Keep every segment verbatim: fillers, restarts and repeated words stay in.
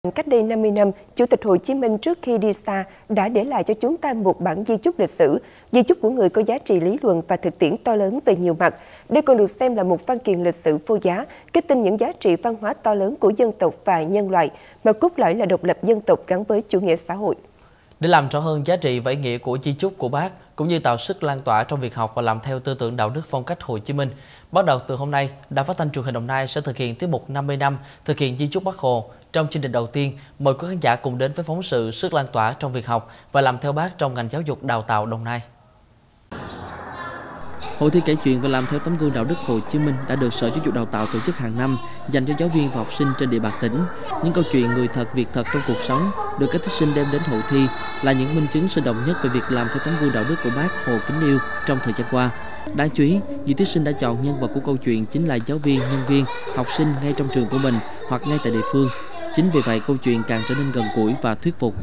Cách đây năm mươi năm, Chủ tịch Hồ Chí Minh trước khi đi xa đã để lại cho chúng ta một bản di chúc lịch sử, di chúc của người có giá trị lý luận và thực tiễn to lớn về nhiều mặt. Đây còn được xem là một văn kiện lịch sử vô giá, kết tinh những giá trị văn hóa to lớn của dân tộc và nhân loại, mà cốt lõi là độc lập dân tộc gắn với chủ nghĩa xã hội. Để làm rõ hơn giá trị và ý nghĩa của di chúc của Bác, cũng như tạo sức lan tỏa trong việc học và làm theo tư tưởng đạo đức phong cách Hồ Chí Minh, bắt đầu từ hôm nay, Đài Phát thanh Truyền hình Đồng Nai sẽ thực hiện tiết mục năm mươi năm thực hiện di chúc Bác Hồ. Trong chương trình đầu tiên, mời quý khán giả cùng đến với phóng sự sức lan tỏa trong việc học và làm theo Bác trong ngành giáo dục đào tạo Đồng Nai. Hội thi kể chuyện và làm theo tấm gương đạo đức Hồ Chí Minh đã được Sở Giáo dục Đào tạo tổ chức hàng năm dành cho giáo viên và học sinh trên địa bàn tỉnh. Những câu chuyện người thật việc thật trong cuộc sống được các thí sinh đem đến hội thi là những minh chứng sinh động nhất về việc làm theo tấm gương đạo đức của Bác Hồ kính yêu trong thời gian qua. Đáng chú ý, nhiều thí sinh đã chọn nhân vật của câu chuyện chính là giáo viên, nhân viên, học sinh ngay trong trường của mình hoặc ngay tại địa phương. Chính vì vậy, câu chuyện càng trở nên gần gũi và thuyết phục.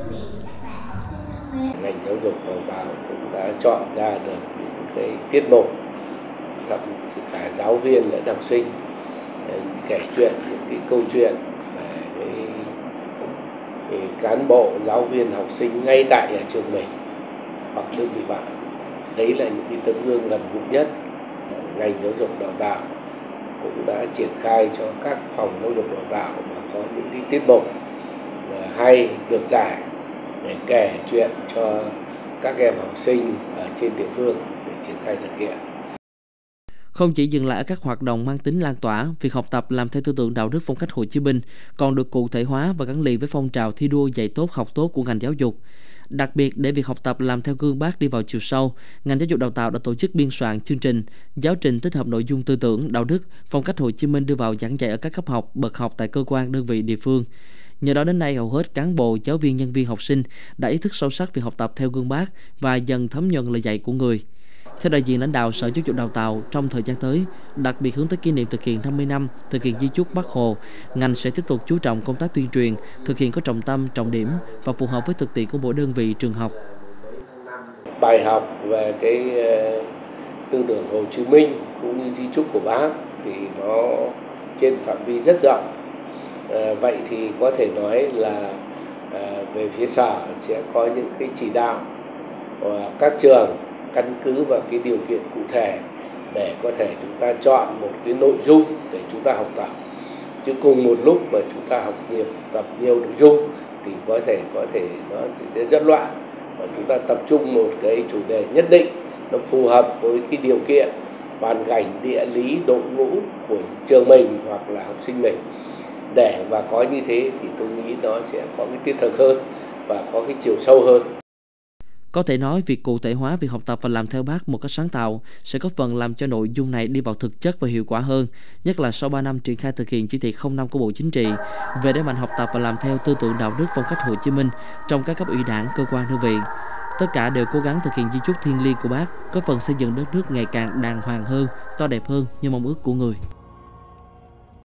Ngành giáo dục đào tạo cũng đã chọn ra được những cái tiết mục thậm chí cả giáo viên lẫn học sinh kể chuyện, những cái câu chuyện về cái, cái cán bộ, giáo viên, học sinh ngay tại ở trường mình hoặc đơn vị bạn. Đấy là những cái tấm gương gần gũi nhất. Ngành giáo dục đào tạo cũng đã triển khai cho các phòng giáo dục đào tạo mà có những cái tiết mục hay được giải để kể chuyện cho các em học sinh ở trên địa phương để triển khai thực hiện. Không chỉ dừng lại ở các hoạt động mang tính lan tỏa, việc học tập làm theo tư tưởng đạo đức phong cách Hồ Chí Minh còn được cụ thể hóa và gắn liền với phong trào thi đua dạy tốt học tốt của ngành giáo dục. Đặc biệt, để việc học tập làm theo gương Bác đi vào chiều sâu, ngành giáo dục đào tạo đã tổ chức biên soạn chương trình, giáo trình tích hợp nội dung tư tưởng, đạo đức, phong cách Hồ Chí Minh đưa vào giảng dạy ở các cấp học, bậc học tại cơ quan, đơn vị, địa phương. Nhờ đó đến nay, hầu hết cán bộ, giáo viên, nhân viên, học sinh đã ý thức sâu sắc việc học tập theo gương Bác và dần thấm nhuần lời dạy của người. Theo đại diện lãnh đạo Sở Giáo dục Đào tạo, trong thời gian tới, đặc biệt hướng tới kỷ niệm thực hiện năm mươi năm thực hiện di chúc Bác Hồ, ngành sẽ tiếp tục chú trọng công tác tuyên truyền, thực hiện có trọng tâm, trọng điểm và phù hợp với thực tiễn của mỗi đơn vị, trường học. Bài học về cái tư tưởng Hồ Chí Minh cũng như di chúc của Bác thì nó trên phạm vi rất rộng. À, vậy thì có thể nói là à, về phía Sở sẽ có những cái chỉ đạo và các trường căn cứ vào cái điều kiện cụ thể để có thể chúng ta chọn một cái nội dung để chúng ta học tập. Chứ cùng một lúc mà chúng ta học nhiều tập nhiều nội dung thì có thể có thể nó sẽ rất loạn, và chúng ta tập trung một cái chủ đề nhất định nó phù hợp với cái điều kiện hoàn cảnh địa lý đội ngũ của trường mình hoặc là học sinh mình. Để và có như thế thì tôi nghĩ nó sẽ có cái thiết thực hơn và có cái chiều sâu hơn. Có thể nói, việc cụ thể hóa việc học tập và làm theo Bác một cách sáng tạo sẽ góp phần làm cho nội dung này đi vào thực chất và hiệu quả hơn, nhất là sau ba năm triển khai thực hiện chỉ thị không năm của Bộ Chính trị về đẩy mạnh học tập và làm theo tư tưởng đạo đức phong cách Hồ Chí Minh trong các cấp ủy Đảng, cơ quan, đơn vị. Tất cả đều cố gắng thực hiện di chúc thiêng liêng của Bác, góp phần xây dựng đất nước ngày càng đàng hoàng hơn, to đẹp hơn như mong ước của người.